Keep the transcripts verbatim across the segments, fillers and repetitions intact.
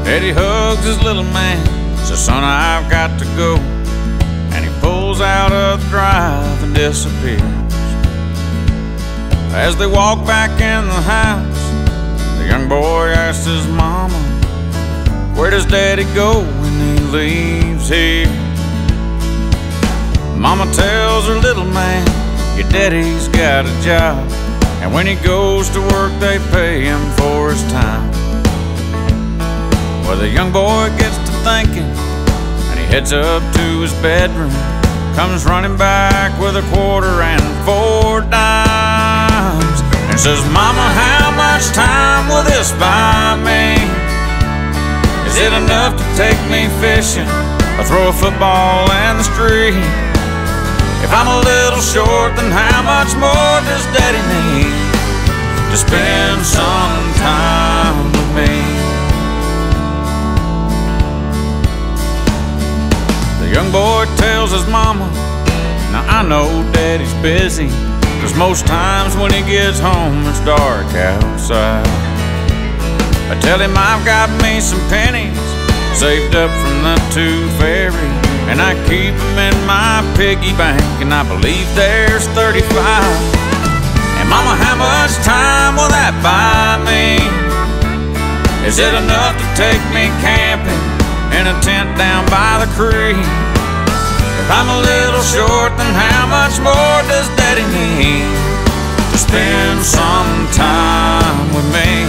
Daddy hugs his little man, says, son, I've got to go. And he pulls out of the drive and disappears. As they walk back in the house, the young boy asks his mama, where does Daddy go when he leaves here? Mama tells her little man, your daddy's got a job, and when he goes to work they pay him for his time. Well, the young boy gets to thinking, and he heads up to his bedroom, comes running back with a quarter and four dimes, and says, Mama, how much time will this buy me? Is it enough to take me fishing or throw a football in the street? If I'm a little short, then how much more does Daddy need to spend some time with me? The young boy tells his mama, now I know Daddy's busy, 'cause most times when he gets home it's dark outside. I tell him I've got me some pennies saved up from the tooth fairy, and I keep them in my piggy bank, and I believe there's thirty-five. And Mama, how much time will that buy me? Is it enough to take me camping in a tent down by the creek? If I'm a little short, then how much more does Daddy need to spend some time with me?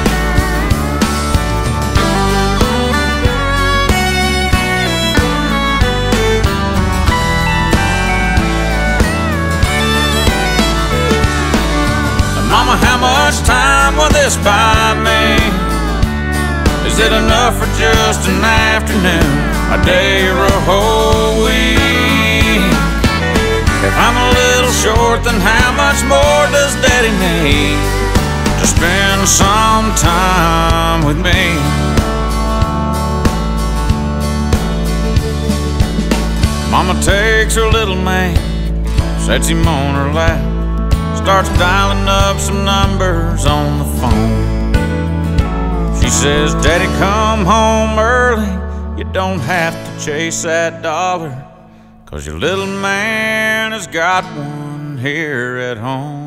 Mama, how much time will this buy me? Is it enough for just an afternoon, a day, or a whole week? If I'm a little short, then how much more does Daddy need to spend some time with me? Mama takes her little man, sets him on her lap, starts dialing up some numbers on the phone. She says, Daddy, come home early. You don't have to chase that dollar, 'cause your little man has got one here at home.